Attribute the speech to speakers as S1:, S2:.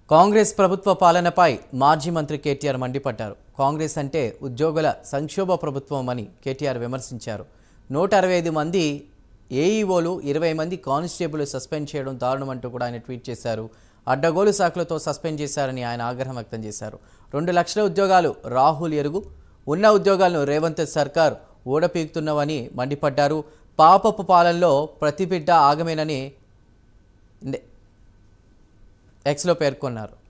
S1: కాంగ్రెస్ ప్రభుత్వ పాలనపై మాజీ మంత్రి కేటీఆర్ మండిపడ్డారు. కాంగ్రెస్ అంటే ఉద్యోగుల సంక్షోభ ప్రభుత్వం అని కేటీఆర్ విమర్శించారు. 165 మంది ఏఈఓలు, 20 మంది కానిస్టేబుల్ సస్పెండ్ చేయడం దారుణమంటూ కూడా ఆయన ట్వీట్ చేశారు. అడ్డగోలు శాఖలతో సస్పెండ్ చేశారని ఆయన ఆగ్రహం వ్యక్తం చేశారు. 2 లక్షల ఉద్యోగాలు రాహుల్ ఎరుగు, ఉన్న ఉద్యోగాలను రేవంత్ సర్కార్ ఊడపీకుతున్నవని మండిపడ్డారు. పాపపు పాలనలో ప్రతి బిడ్డ ఆగమేనని ఎక్స్లో పేర్కొన్నారు.